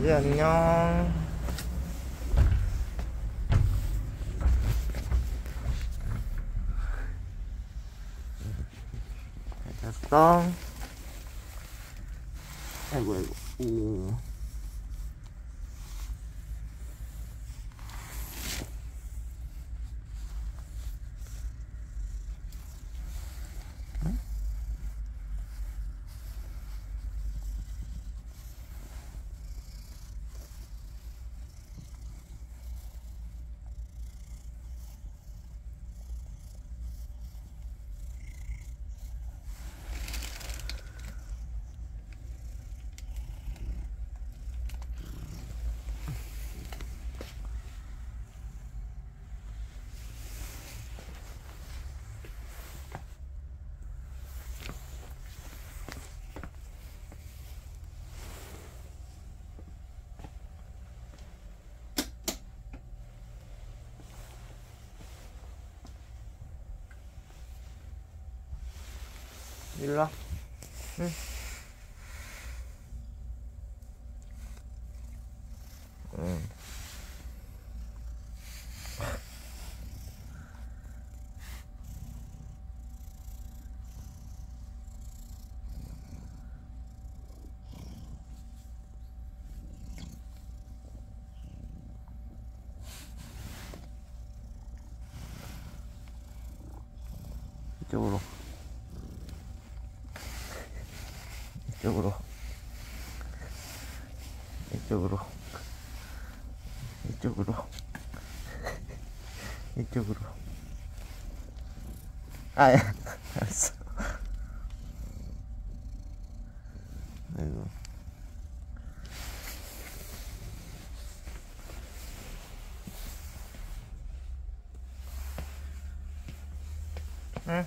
강아지 안녕. 잘 잤어? 아이고 아이고. 오. 일로와. 응. 응. 이쪽으로. 이쪽으로. 이쪽으로. 이쪽으로. 이쪽으로. 아야. 알았어. 아이고. 응.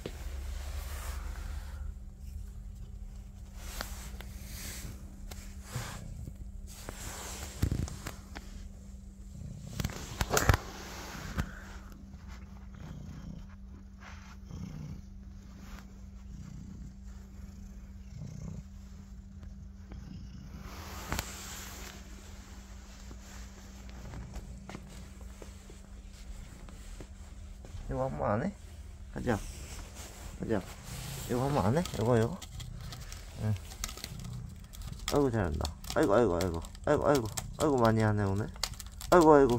이거 한 번 안 해? 가자. 가자. 이거 한 번 안 해? 이거. 응. 아이고 잘한다. 아이고 아이고 아이고 아이고 아이고 아이고 많이 하네 오늘. 아이고 아이고.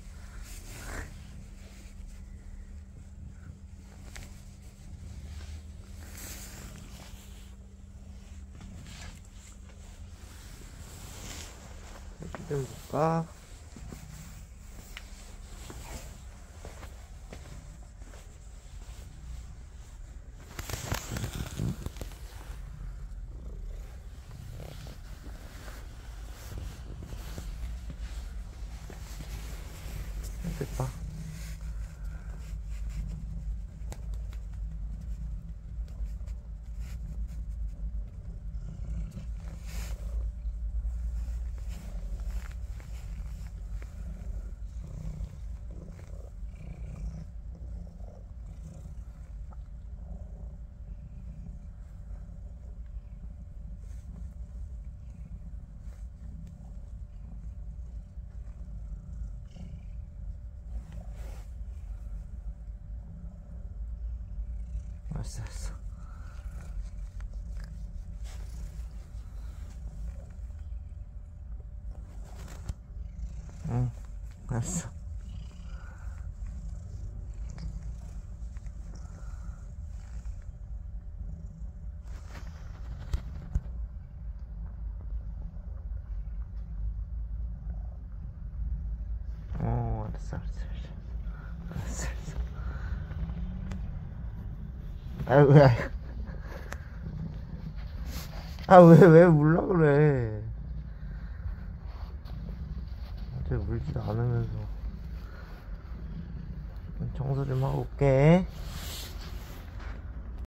이렇게 좀 볼까? 됐다. 알았어. 응, 알았어. 알았어. 아이고, 아이고. 왜 물라 그래. 쟤 물지도 않으면서. 청소 좀 하고 올게.